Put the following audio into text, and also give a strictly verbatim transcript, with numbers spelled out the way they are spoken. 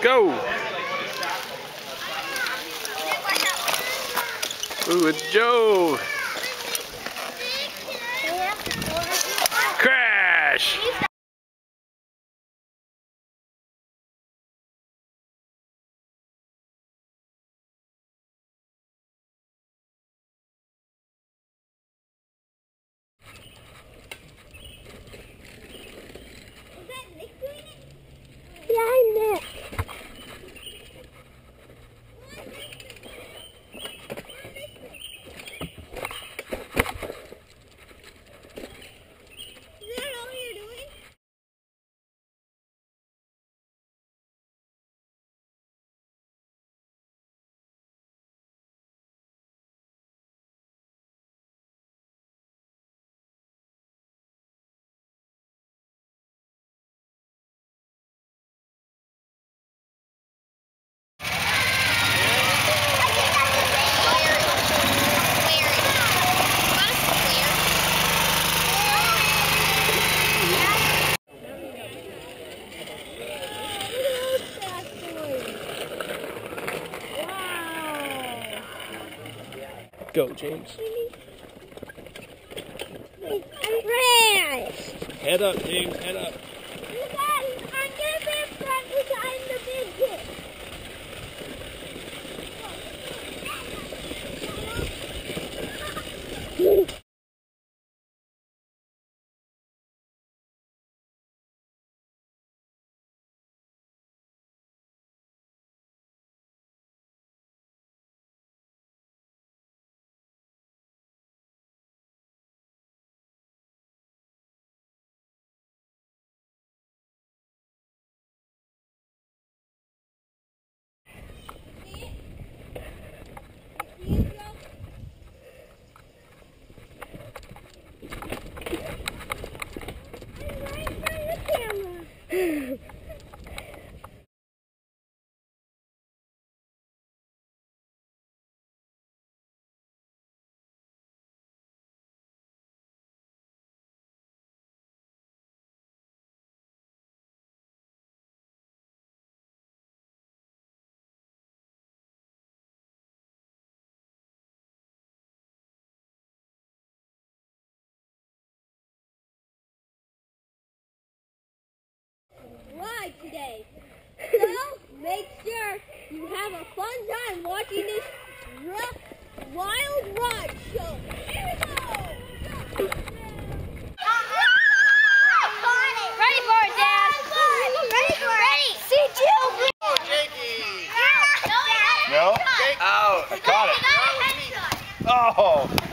Go! Ooh, it's Joe! Crash! Yeah, Nick. Go, James. Crash! Head up, James, head up. You guys, I'm gonna be in front behind the big kid. Ride today. So make sure you have a fun time watching this wild ride show. Here we go! Ready for it, Dad. Ready for it. Ready. See Jill. Oh, Jakey. No. No? Out! I caught it! Oh!